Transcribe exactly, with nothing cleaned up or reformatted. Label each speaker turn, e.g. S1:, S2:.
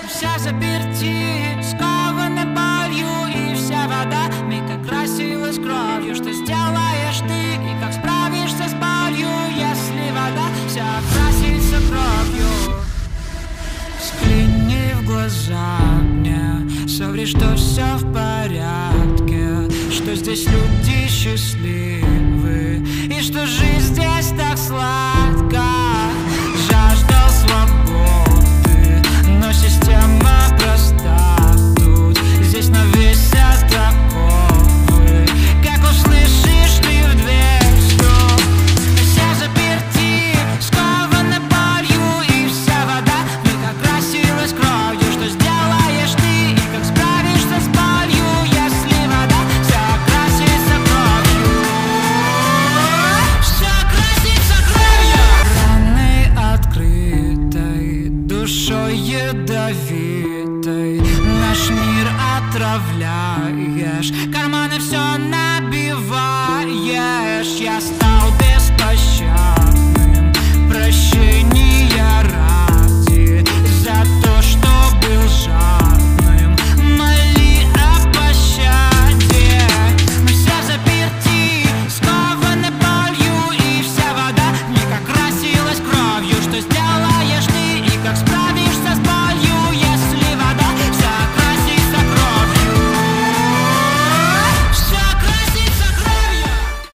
S1: Вся заперти, скована болью, и вся вода миг окрасилась кровью. Что сделаешь ты и как справишься с болью, если вода вся окрасится кровью? Взгляни в глаза мне, соври, что все в порядке, что здесь люди счастливы и что жизнь здесь так сладка. Жаждал свободы, но система проста тут. Здесь навесят оковы, как услышишь ты в дверь стук. Вся заперти, скована болью, и вся вода вмиг окрасилась кровью. Что сделаешь ты и как справишься с болью, если вода вся окрасится кровью? Все окрасится кровью. Раны открытой, душой ядовитой наш мир отравляешь, карманы все набиваешь. Я стал